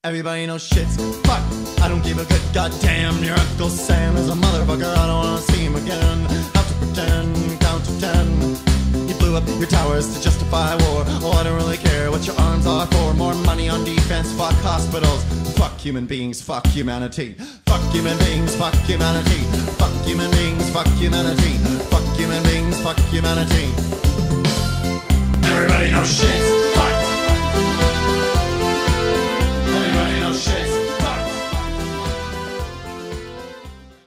Everybody knows shit's fuck. I don't give a good goddamn. Your Uncle Sam is a motherfucker. I don't wanna see him again. Have to pretend, count to 10. You blew up your towers to justify war. Oh, I don't really care what your arms are for. More money on defense, fuck hospitals. Fuck human beings, fuck humanity. Fuck human beings, fuck humanity. Fuck human beings, fuck humanity. Fuck human beings, fuck humanity. Everybody knows shit.